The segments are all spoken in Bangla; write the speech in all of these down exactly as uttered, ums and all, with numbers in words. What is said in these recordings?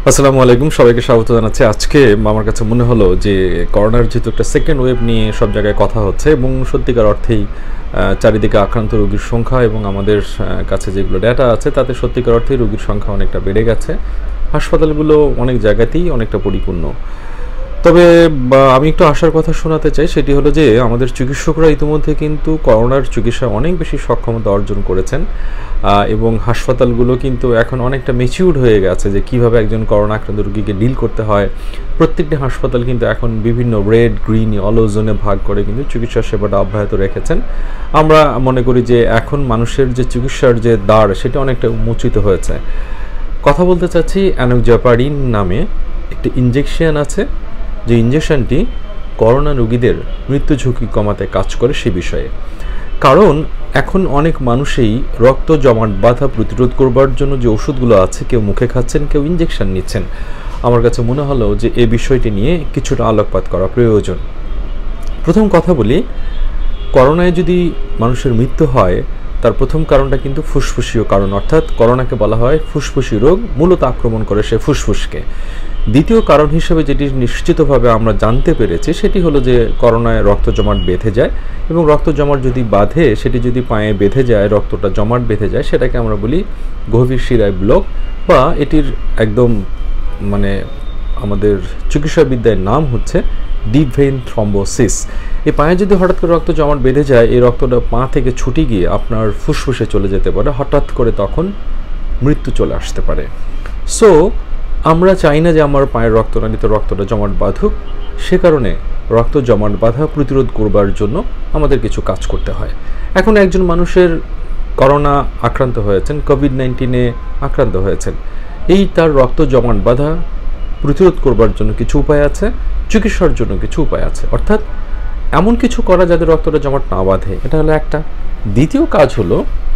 আসসালামু আলাইকুম, সবাইকে স্বাগত জানাচ্ছি। আজকে আমার কাছে মনে হলো যে করোনার যেহেতু একটা সেকেন্ড ওয়েভ নিয়ে সব জায়গায় কথা হচ্ছে এবং সত্যিকার অর্থেই চারিদিকে আক্রান্ত রোগীর সংখ্যা এবং আমাদের কাছে যেগুলো ডেটা আছে তাতে সত্যিকার অর্থেই রোগীর সংখ্যা অনেকটা বেড়ে গেছে। হাসপাতালগুলো অনেক জায়গাতেই অনেকটা পরিপূর্ণ। তবে আমি একটু আশার কথা শোনাতে চাই, সেটি হলো যে আমাদের চিকিৎসকরা ইতিমধ্যে কিন্তু করোনার চিকিৎসায় অনেক বেশি সক্ষমতা অর্জন করেছেন এবং হাসপাতালগুলো কিন্তু এখন অনেকটা ম্যাচিউরড হয়ে গেছে যে কিভাবে একজন করোনা আক্রান্ত রোগীকে ডিল করতে হয়। প্রত্যেকটি হাসপাতাল কিন্তু এখন বিভিন্ন রেড, গ্রিন, ইয়েলো জোনে ভাগ করে কিন্তু চিকিৎসা সেবাটা অব্যাহত রেখেছেন। আমরা মনে করি যে এখন মানুষের যে চিকিৎসার যে দ্বার সেটা অনেকটা উন্মোচিত হয়েছে। কথা বলতে চাচ্ছি অ্যানোক্সাপারিন নামে একটি ইনজেকশন আছে, যে ইনজেকশনটি করোনা রোগীদের মৃত্যু ঝুঁকি কমাতে কাজ করে সে বিষয়ে। কারণ এখন অনেক মানুষই রক্ত জমাট বাঁধা প্রতিরোধ করবার জন্য যে ওষুধগুলো আছে কেউ মুখে খাচ্ছেন, কেউ ইনজেকশন নিচ্ছেন। আমার কাছে মনে হলো যে এই বিষয়টি নিয়ে কিছুটা আলোকপাত করা প্রয়োজন। প্রথম কথা বলি, করোনায় যদি মানুষের মৃত্যু হয় তার প্রথম কারণটা কিন্তু ফুসফুসীয় কারণ, অর্থাৎ করোনাকে বলা হয় ফুসফুসি রোগ, মূলত আক্রমণ করে সে ফুসফুসকে। দ্বিতীয় কারণ হিসেবে যেটি নিশ্চিতভাবে আমরা জানতে পেরেছি সেটি হলো যে করোনায় রক্ত জমাট বেঁধে যায় এবং রক্ত জমাট যদি বাঁধে, সেটি যদি পায়ে বেঁধে যায়, রক্তটা জমাট বেঁধে যায়, সেটাকে আমরা বলি গভীর শিরায় ব্লক, বা এটির একদম মানে আমাদের চিকিৎসাবিদ্যার নাম হচ্ছে ডিপ ভেইন থ্রম্বোসিস। এই পায়ে যদি হঠাৎ করে রক্ত জমাট বেঁধে যায়, এই রক্তটা পা থেকে ছুটে গিয়ে আপনার ফুসফুসে চলে যেতে পারে, হঠাৎ করে তখন মৃত্যু চলে আসতে পারে। সো আমরা চাই না যে আমার পায়ের রক্তনালীতে রক্তটা জমাট বাঁধুক, সে কারণে রক্ত জমাট বাঁধা প্রতিরোধ করবার জন্য আমাদের কিছু কাজ করতে হয়। এখন একজন মানুষের করোনা আক্রান্ত হয়েছেন, কোভিড নাইন্টিনে আক্রান্ত হয়েছেন, এই তার রক্ত জমাট বাঁধা প্রতিরোধ করবার জন্য কিছু উপায় আছে, চিকিৎসার জন্য কিছু উপায় আছে, অর্থাৎ এমন কিছু করা যাতে রক্তটা জমাট না বাঁধে, এটা হলো একটা। দ্বিতীয় কাজ হলো,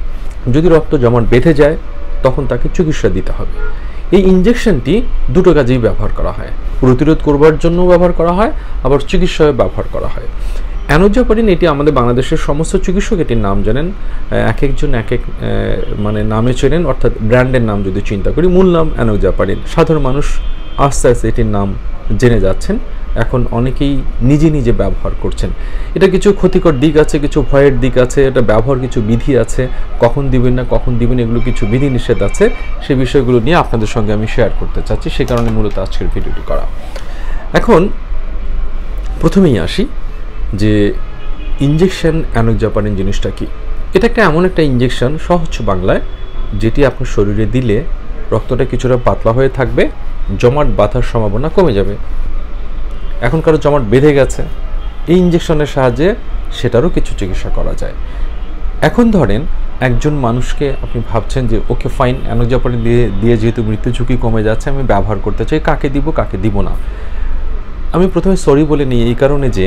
যদি রক্ত জমাট বেঁধে যায় তখন তাকে চিকিৎসা দিতে হবে। এই ইনজেকশনটি দুটো কাজেই ব্যবহার করা হয়, প্রতিরোধ করবার জন্য ব্যবহার করা হয়, আবার চিকিৎসায় ব্যবহার করা হয়। অ্যানোক্সাপারিন এটি আমাদের বাংলাদেশের সমস্ত চিকিৎসক এটির নাম জানেন, এক একজন এক এক মানে নামে চেনেন, অর্থাৎ ব্র্যান্ডের নাম যদি চিন্তা করি, মূল নাম অ্যানোক্সাপারিন। সাধারণ মানুষ আস্তে আস্তে এটির নাম জেনে যাচ্ছেন, এখন অনেকেই নিজে নিজে ব্যবহার করছেন। এটা কিছু ক্ষতিকর দিক আছে, কিছু ভয়ের দিক আছে, এটা ব্যবহার কিছু বিধি আছে, কখন দিবেন না কখন দিবেন এগুলো কিছু বিধি নিষেধ আছে, সে বিষয়গুলো নিয়ে আপনাদের সঙ্গে আমি শেয়ার করতে চাচ্ছি, সে কারণে মূলত আজকের ভিডিওটি করা। এখন প্রথমেই আসি যে ইনজেকশন অ্যানোক্সাপারিন জিনিসটা কি। এটা একটা এমন একটা ইনজেকশন, সহজ বাংলায়, যেটি আপনার শরীরে দিলে রক্তটা কিছুটা পাতলা হয়ে থাকবে, জমাট বাঁধার সম্ভাবনা কমে যাবে। এখন কারো জমাট বেঁধে গেছে, এই ইনজেকশনের সাহায্যে সেটারও কিছু চিকিৎসা করা যায়। এখন ধরেন একজন মানুষকে আপনি ভাবছেন যে ওকে ফাইন, অ্যানোক্সাপারিন দিয়ে দিয়ে যেহেতু মৃত্যু ঝুঁকি কমে যাচ্ছে, আমি ব্যবহার করতে চাই, কাকে দিব কাকে দিব না। আমি প্রথমে সরি বলে নিই এই কারণে যে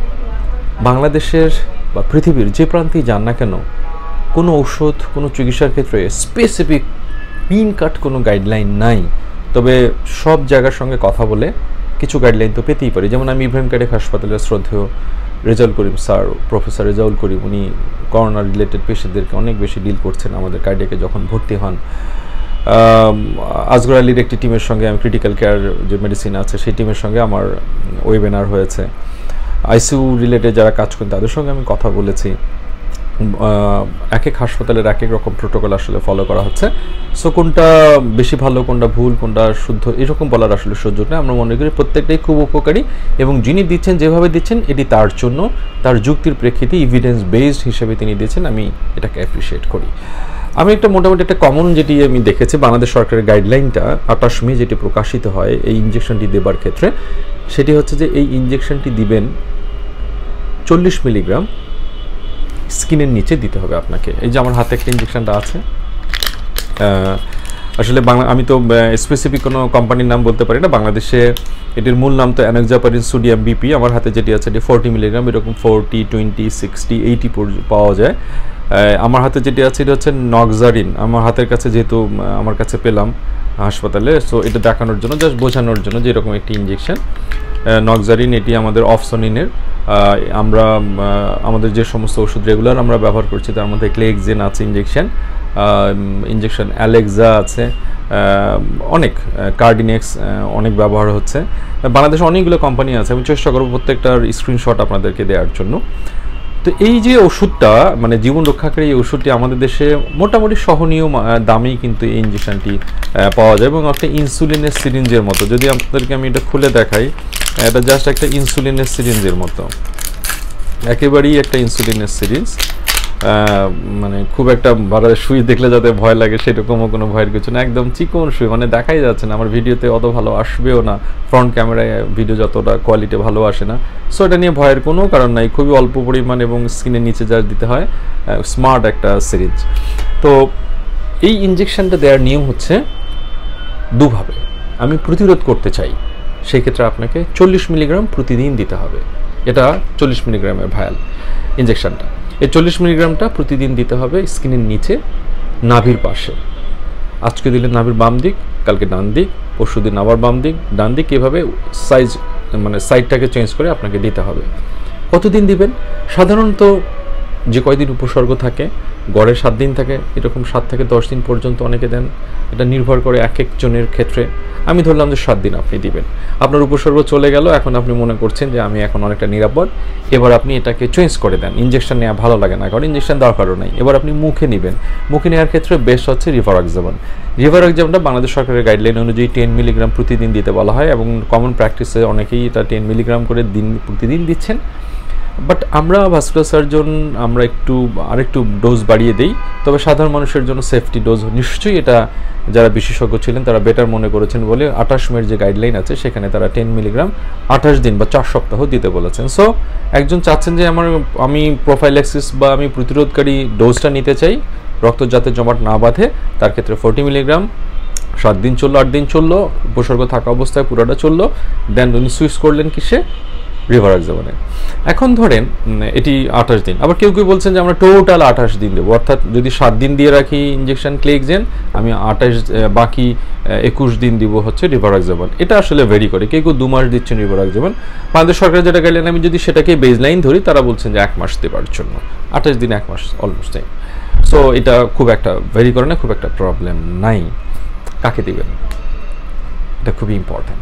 বাংলাদেশের বা পৃথিবীর যে প্রান্তেই যান না কেন, কোনো ঔষধ, কোনো চিকিৎসার ক্ষেত্রে স্পেসিফিক পিন কাট কোনো গাইডলাইন নাই। তবে সব জায়গার সঙ্গে কথা বলে কিছু গাইডলাইন তো পেতেই পারি। যেমন আমি ইব্রাহিম কার্ডিয়াক হাসপাতালের শ্রদ্ধেয় রেজাউল করিম স্যার, প্রফেসর রেজাউল করিম, উনি করোনা রিলেটেড পেশেন্টদেরকে অনেক বেশি ডিল করছেন। আমাদের কার্ডিয়াকে যখন ভর্তি হন, আজগর আলীর একটি টিমের সঙ্গে, আমি ক্রিটিক্যাল কেয়ার যে মেডিসিন আছে সেই টিমের সঙ্গে আমার ওয়েবিনার হয়েছে। আইসিইউ রিলেটেড যারা কাজ করেন তাদের সঙ্গে আমি কথা বলেছি। এক এক হাসপাতালের এক এক রকম প্রোটোকল আসলে ফলো করা হচ্ছে। সো কোনটা বেশি ভালো, কোনটা ভুল, কোনটা শুদ্ধ, এরকম বলার আসলে সুযোগ নেই। আমরা মনে করি প্রত্যেকটাই খুব উপকারী এবং যিনি দিচ্ছেন, যেভাবে দিচ্ছেন, এটি তার জন্য, তার যুক্তির প্রেক্ষিতে ইভিডেন্স বেসড হিসেবে তিনি দিচ্ছেন, আমি এটাকে অ্যাপ্রিসিয়েট করি। আমি একটা মোটামুটি একটা কমন যেটি আমি দেখেছি, বাংলাদেশ সরকারের গাইডলাইনটা আঠাশ মে যেটি প্রকাশিত হয় এই ইনজেকশনটি দেবার ক্ষেত্রে, সেটি হচ্ছে যে এই ইনজেকশনটি দিবেন চল্লিশ মিলিগ্রাম স্কিনের নিচে দিতে হবে আপনাকে। এই যে আমার হাতে একটা ইনজেকশনটা আছে, আসলে বাংলা আমি তো স্পেসিফিক কোনো কোম্পানির নাম বলতে পারি না, বাংলাদেশে এটির মূল নাম তো অ্যানোক্সাপারিন সোডিয়াম বিপি। আমার হাতে যেটি আছে এটি ফোরটি মিলিগ্রাম, এরকম ফোরটি, টোয়েন্টি, সিক্সটি, এইটি পাওয়া যায়। আমার হাতে যেটি আছে এটা হচ্ছে নক্সারিন। আমার হাতের কাছে যেহেতু আমার কাছে পেলাম হাসপাতালে, সো এটা দেখানোর জন্য, জাস্ট বোঝানোর জন্য যে এরকম একটি ইনজেকশন নক্সারিন, এটি আমাদের অফসনিনের। আমরা আমাদের যে সমস্ত ওষুধ রেগুলার আমরা ব্যবহার করছি তার মধ্যে ক্লেক্সিন আছে ইনজেকশন, ইনজেকশন অ্যালেক্সা আছে, অনেক কার্ডিনেক্স অনেক ব্যবহার হচ্ছে, বাংলাদেশে অনেকগুলো কোম্পানি আছে, আমি চেষ্টা করবো প্রত্যেকটার স্ক্রিনশট আপনাদেরকে দেওয়ার জন্য। তো এই যে ওষুধটা মানে জীবন রক্ষাকারী এই ওষুধটি আমাদের দেশে মোটামুটি সহনীয় দামেই কিন্তু এই ইঞ্জেকশনটি পাওয়া যায় এবং একটা ইনসুলিনের সিরিঞ্জের মতো। যদি আপনাদেরকে আমি এটা খুলে দেখাই, এটা জাস্ট একটা ইনসুলিনের সিরিঞ্জের মতো, একেবারেই একটা ইনসুলিনের সিরিঞ্জ। মানে খুব একটা ভালো সুই দেখলে যাতে ভয় লাগে সেরকমও কোনো ভয়ের কিছু না, একদম চিকন সুই, মানে দেখাই যাচ্ছে না, আমার ভিডিওতে অত ভালো আসবেও না, ফ্রন্ট ক্যামেরায় ভিডিও যতটা কোয়ালিটি ভালো আসে না। সো এটা নিয়ে ভয়ের কোনো কারণ নাই, খুবই অল্প পরিমাণ এবং স্কিনের নিচে যা দিতে হয়, স্মার্ট একটা সিরিঞ্জ। তো এই ইঞ্জেকশনটা দেওয়ার নিয়ম হচ্ছে দুভাবে। আমি প্রতিরোধ করতে চাই, সেই ক্ষেত্রে আপনাকে চল্লিশ মিলিগ্রাম প্রতিদিন দিতে হবে। এটা চল্লিশ মিলিগ্রামের ভায়াল ইঞ্জেকশনটা, এই চল্লিশ মিলিগ্রামটা প্রতিদিন দিতে হবে স্কিনের নিচে, নাভির পাশে। আজকে দিলে নাভির বাম দিক, কালকে ডান দিক, পরশু দিন আবার বাম দিক, ডান দিক, এভাবে সাইজ মানে সাইডটাকে চেঞ্জ করে আপনাকে দিতে হবে। কতদিন দিবেন? সাধারণত যে কয়দিন উপসর্গ থাকে, গড়ে সাত দিন থাকে, এরকম সাত থেকে দশ দিন পর্যন্ত অনেকে দেন, এটা নির্ভর করে এক একজনের ক্ষেত্রে। আমি ধরলাম যে সাত দিন আপনি দিবেন, আপনার উপসর্গ চলে গেল, এখন আপনি মনে করছেন যে আমি এখন অনেকটা নিরাপদ, এবার আপনি এটাকে চেঞ্জ করে দেন। ইঞ্জেকশন নেওয়া ভালো লাগে না, কারণ ইঞ্জেকশন দরকারও নেই, এবার আপনি মুখে নেবেন। মুখে নেওয়ার ক্ষেত্রে বেস্ট হচ্ছে রিভারক্সাবন। রিভারক্সাবনটা বাংলাদেশ সরকারের গাইডলাইন অনুযায়ী টেন মিলিগ্রাম প্রতিদিন দিতে বলা হয় এবং কমন প্র্যাকটিসে অনেকেই এটা টেন মিলিগ্রাম করে দিন প্রতিদিন দিচ্ছেন। বাট আমরা ভাস্কুলার সার্জন আমরা একটু আরেকটু ডোজ বাড়িয়ে দেই, তবে সাধারণ মানুষের জন্য সেফটি ডোজ নিশ্চয়ই এটা যারা বিশেষজ্ঞ ছিলেন তারা বেটার মনে করেছেন বলে আঠাশ মের যে গাইডলাইন আছে সেখানে তারা টেন মিলিগ্রাম আঠাশ দিন বা চার সপ্তাহ দিতে বলেছেন। সো একজন চাচ্ছেন যে আমার আমি প্রোফাইল্যাক্সিস বা আমি প্রতিরোধকারী ডোজটা নিতে চাই, রক্ত যাতে জমাট না বাঁধে, তার ক্ষেত্রে ফোর্টি মিলিগ্রাম সাত দিন চললো, আট দিন চললো, উপসর্গ থাকা অবস্থায় পুরোটা চললো, দেন উনি সুইচ করলেন কিসে? রিভারক্সাবনে। এখন ধরেন এটি আঠাশ দিন, আবার কেউ কেউ বলছেন যে আমরা টোটাল আঠাশ দিন দেবো, অর্থাৎ যদি সাত দিন দিয়ে রাখি ইঞ্জেকশন ক্লেক্সেন, আমি আঠাশ বাকি একুশ দিন দিব হচ্ছে রিভারক্সাবন। এটা আসলে ভেরি করে, কেউ কেউ দু মাস দিচ্ছেন রিভারক্সাবন। বাংলাদেশ সরকার যেটা গাইডলাইন, আমি যদি সেটাকে বেজলাইন ধরি, তারা বলছেন যে এক মাস দেবার জন্য, আঠাশ দিন এক মাস অলমোস্ট টাইম। সো এটা খুব একটা ভেরি করে না, খুব একটা প্রবলেম নাই। কাকে দিবেন এটা খুবই ইম্পর্টেন্ট।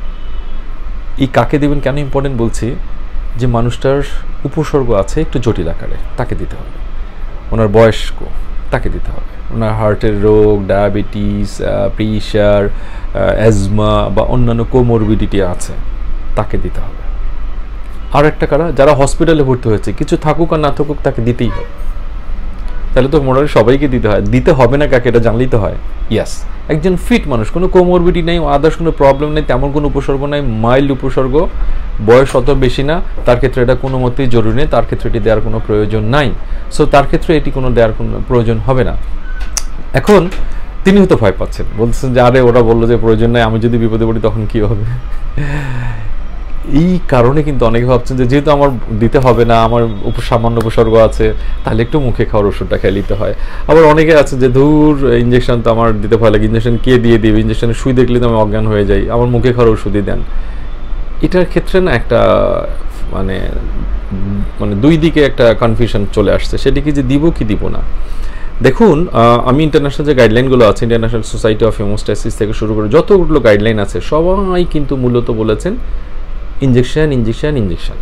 এই কাকে দেবেন কেন ইম্পর্টেন্ট বলছি, যে মানুষটার উপসর্গ আছে একটু জটিল আকারে, তাকে দিতে হবে। ওনার বয়স্ক, তাকে দিতে হবে। ওনার হার্টের রোগ, ডায়াবেটিস, প্রেশার, অ্যাজমা বা অন্যান্য কোমরবিডিটি আছে, তাকে দিতে হবে। আর একটা কারা, যারা হসপিটালে ভর্তি হয়েছে, কিছু থাকুক আর না থাকুক তাকে দিতেই হবে। তাহলে তো মোটামুটি সবাইকে দিতে হয়, দিতে হবে না কাকে এটা জানলেই তো হয়। ইয়াস, একজন ফিট মানুষ, কোনো কোমরবিডি নেই, আদার্স কোনো প্রবলেম নেই, তেমন কোনো উপসর্গ নেই, মাইল্ড উপসর্গ, বয়স অত বেশি না, তার ক্ষেত্রে এটা কোনো মতেই জরুরি নেই, তার ক্ষেত্রে এটি দেওয়ার কোনো প্রয়োজন নাই। সো তার ক্ষেত্রে এটি কোনো দেওয়ার কোনো প্রয়োজন হবে না। এখন তিনি হয়তো ভয় পাচ্ছেন, বলছেন যে আরে ওরা বললো যে প্রয়োজন নাই, আমি যদি বিপদে পড়ি তখন কী হবে। এই কারণে কিন্তু অনেকে ভাবছেন যে যেহেতু আমার দিতে হবে না, আমার সামান্য উপসর্গ আছে, তাহলে একটু মুখে খাওয়ার ওষুধটা খেয়ে নিতে হয়। আবার অনেকে আছে যে ধূর ইঞ্জেকশন তো আমার দিতে ভয় লাগে, ইঞ্জেকশন কে দিয়ে দিবে, ইঞ্জেকশনের সুই দেখলে তো আমি অজ্ঞান হয়ে যাই, আমার মুখে খাওয়ার ওষুধই দেন। এটার ক্ষেত্রে না একটা মানে মানে দুই দিকে একটা কনফিউশন চলে আসছে, সেটি কি যে দিব কি দিব না। দেখুন, আমি ইন্টারন্যাশনাল যে গাইডলাইনগুলো আছে, ইন্টারন্যাশনাল সোসাইটি অফ হেমোস্ট্যাসিস থেকে শুরু করে যতগুলো গাইডলাইন আছে, সবাই কিন্তু মূলত বলেছেন ইঞ্জেকশন ইঞ্জেকশন ইঞ্জেকশন।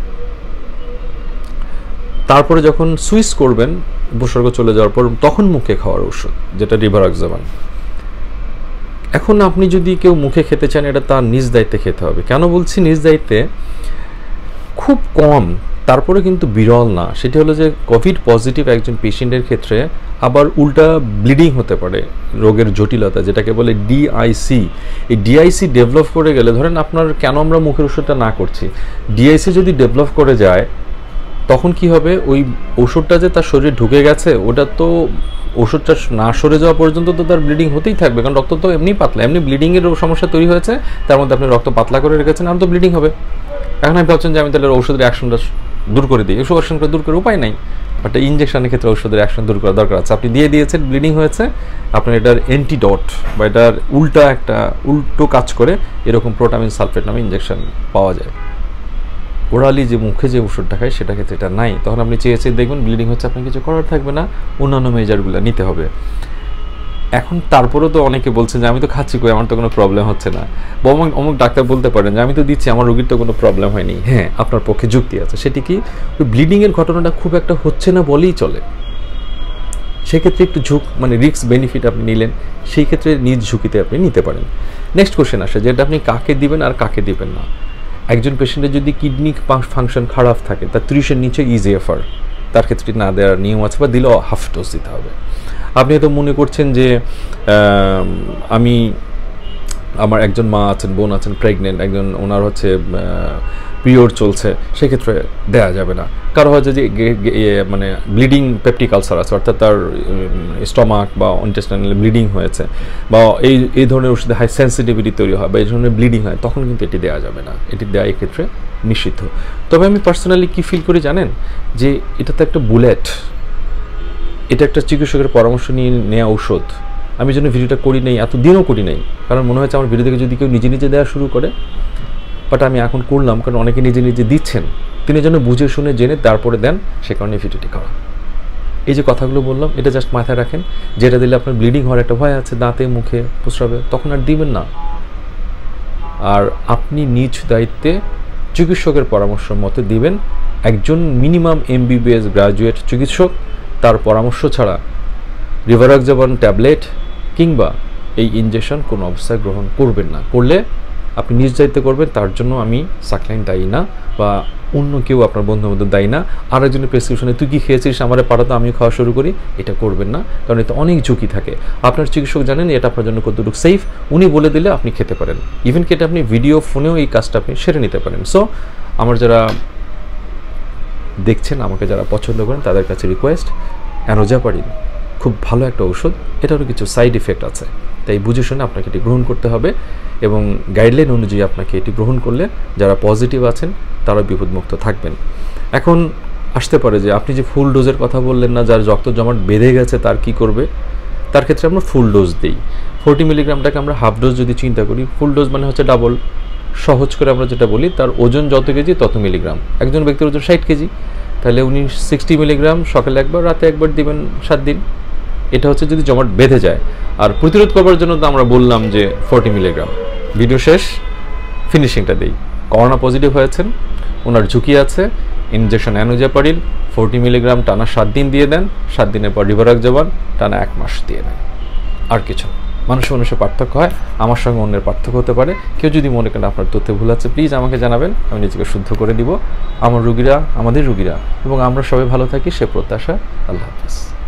তারপরে যখন সুইচ করবেন উপসর্গ চলে যাওয়ার পর, তখন মুখে খাওয়ার ওষুধ, যেটা রিভারক্সাবন। এখন আপনি যদি কেউ মুখে খেতে চান, এটা তার নিজ দায়িত্বে খেতে হবে। কেন বলছি নিজ দায়িত্বে? খুব কম, তারপরে কিন্তু বিরল না। সেটি হলো যে কোভিড পজিটিভ একজন পেশেন্টের ক্ষেত্রে আবার উল্টা ব্লিডিং হতে পারে, রোগের জটিলতা যেটাকে বলে ডিআইসি। এই ডিআইসি ডেভেলপ করে গেলে, ধরেন আপনার কেন আমরা মুখের ওষুধটা না করছি, ডিআইসি যদি ডেভেলপ করে যায় তখন কি হবে, ওই ওষুধটা যে তার শরীরে ঢুকে গেছে, ওটা তো ওষুধটা না সরে যাওয়া পর্যন্ত তো তার ব্লিডিং হতেই থাকবে, কারণ রক্ত তো এমনি পাতলা, এমনি ব্লিডিংয়ের সমস্যা তৈরি হয়েছে, তার মধ্যে আপনি রক্ত পাতলা করে রেখেছেন, আর তো ব্লিডিং হবে। এখন আমি ভাবছেন যে আমি তাহলে ওষুধের অ্যাকশনটা দূর করে দিই, ওষুধ অ্যাকশন করে দূর করে উপায় নাই। বাট ইঞ্জেকশনের ক্ষেত্রে ওষুধের অ্যাকশন দূর করা দরকার আছে। আপনি দিয়ে দিয়েছেন, ব্লিডিং হয়েছে, আপনার এটার অ্যান্টিডট বা এটার উল্টা একটা উল্টো কাজ করে এরকম প্রোটামিন সালফেট নামে ইঞ্জেকশন পাওয়া যায়। ওরালি যে মুখে যে ওষুধটা খায় সেটা ক্ষেত্রে এটা নাই, তখন আপনি চেয়ে চেয়ে দেখবেন ব্লিডিং হচ্ছে, আপনার কিছু করার থাকবে না, অন্যান্য মেজারগুলো নিতে হবে। এখন তারপরেও তো অনেকে বলছেন যে আমি তো খাচ্ছি কই, আমার তো কোনো প্রবলেম হচ্ছে না, বা অমুক অমুক ডাক্তার বলতে পারেন যে আমি তো দিচ্ছি, আমার রোগীর তো কোনো প্রবলেম হয়নি। হ্যাঁ, আপনার পক্ষে যুক্তি আছে, সেটি কি ওই ব্লিডিংয়ের ঘটনাটা খুব একটা হচ্ছে না বলেই চলে। সেক্ষেত্রে একটু ঝুঁক মানে রিস্ক বেনিফিট আপনি নিলেন, সেই ক্ষেত্রে নিজ ঝুঁকিতে আপনি নিতে পারেন। নেক্সট কোশ্চেন আসে যেটা আপনি কাকে দিবেন আর কাকে দিবেন না। একজন পেশেন্টের যদি কিডনি ফাংশন খারাপ থাকে, তার ত্রিশের নিচে ইজিএফআর, তার ক্ষেত্রে না দেওয়ার নিয়ম আছে, বা দিলেও হাফ ডোজ দিতে হবে। আপনি হয়তো মনে করছেন যে আমি আমার একজন মা আছেন, বোন আছেন প্রেগনেন্ট, একজন ওনার হচ্ছে পিরিয়ড চলছে, সেক্ষেত্রে দেওয়া যাবে না। কারো হচ্ছে যে মানে ব্লিডিং পেপটিক আলসার আছে, অর্থাৎ তার স্টমাক বা ইন্টেস্টাইনাল ব্লিডিং হয়েছে, বা এই এই ধরনের ওষুধে হাই সেন্সিটিভিটি তৈরি হয় বা এই ধরনের ব্লিডিং হয়, তখন কিন্তু এটি দেওয়া যাবে না। এটি দেওয়া এক্ষেত্রে নিষিদ্ধ। তবে আমি পার্সোনালি কী ফিল করি জানেন, যে এটা তো একটা বুলেট, এটা একটা চিকিৎসকের পরামর্শ নিয়ে নেওয়া ঔষধ। আমি যেন ভিডিওটা করি নাই, এতদিনও করি নাই, কারণ মনে হয়েছে আমার ভিডিও থেকে যদি কেউ নিজে নিজে দেওয়া শুরু করে, বাট আমি এখন করলাম কারণ অনেকে নিজে নিজে দিচ্ছেন, তিনি যেন বুঝে শুনে জেনে তারপরে দেন, সে কারণে ভিডিওটি করা। এই যে কথাগুলো বললাম, এটা জাস্ট মাথায় রাখেন, যেটা দিলে আপনার ব্লিডিং হওয়ার একটা ভয় আছে, দাঁতে মুখে প্রস্রাবে, তখন আর দিবেন না। আর আপনি নিজ দায়িত্বে চিকিৎসকের পরামর্শ মতো দিবেন। একজন মিনিমাম এমবিবিএস গ্রাজুয়েট চিকিৎসক তার পরামর্শ ছাড়া রিভারক্সাবান ট্যাবলেট কিংবা এই ইনজেকশন কোনো অবস্থায় গ্রহণ করবেন না। করলে আপনি নিজ দায়িত্বে করবেন, তার জন্য আমি সাকলাইন দায়ী না, বা অন্য কেউ আপনার বন্ধু বান্ধব দায়ী না। আর একজনের প্রেসক্রিপশনে তুই কি খেয়েছিস আমারে পাঠাতো আমিও খাওয়া শুরু করি, এটা করবেন না, কারণ এতে অনেক ঝুঁকি থাকে। আপনার চিকিৎসক জানেন এটা আপনার জন্য কতটুকু সেফ, উনি বলে দিলে আপনি খেতে পারেন। ইভেন কি এটা আপনি ভিডিও ফোনেও এই কাজটা আপনি সেরে নিতে পারেন। সো আমার যারা দেখছেন, আমাকে যারা পছন্দ করেন, তাদের কাছে রিকোয়েস্ট, অ্যানোজাপারিন খুব ভালো একটা ঔষধ, এটারও কিছু সাইড ইফেক্ট আছে, তাই বুঝে শুনে আপনাকে এটি গ্রহণ করতে হবে, এবং গাইডলাইন অনুযায়ী আপনাকে এটি গ্রহণ করলে যারা পজিটিভ আছেন তারা বিপদমুক্ত থাকবেন। এখন আসতে পারে যে আপনি যে ফুল ডোজের কথা বললেন না, যার রক্ত জমাট বেঁধে গেছে তার কি করবে, তার ক্ষেত্রে আমরা ফুল ডোজ দিই। ফোরটি মিলিগ্রামটাকে আমরা হাফ ডোজ যদি চিন্তা করি, ফুল ডোজ মানে হচ্ছে ডাবল। সহজ করে আমরা যেটা বলি, তার ওজন যত কেজি তত মিলিগ্রাম। একজন ব্যক্তির ওজন ষাট কেজি, তাহলে উনি সিক্সটি মিলিগ্রাম সকালে একবার, রাতে একবার দিবেন সাত দিন। এটা হচ্ছে যদি জমাট বেঁধে যায়। আর প্রতিরোধ করবার জন্য তো আমরা বললাম যে ফোরটি মিলিগ্রাম। ভিডিও শেষ, ফিনিশিংটা দিই। করোনা পজিটিভ হয়েছেন, ওনার ঝুঁকি আছে, ইনজেকশন অ্যানোজাপারিন ফোরটি মিলিগ্রাম টানা সাত দিন দিয়ে দেন, সাত দিনের পর রিভারক্সাবান টানা এক মাস দিয়ে দেন। আর কিছু মানুষের মানুষের পার্থক্য হয়, আমার সঙ্গে অন্যের পার্থক্য হতে পারে। কেউ যদি মনে করেন আপনার তথ্যে ভুল আছে, প্লিজ আমাকে জানাবেন, আমি নিজেকে শুদ্ধ করে দিব। আমার রুগীরা আমাদের রুগীরা এবং আমরা সবাই ভালো থাকি, সে প্রত্যাশা। আল্লাহ হাফেজ।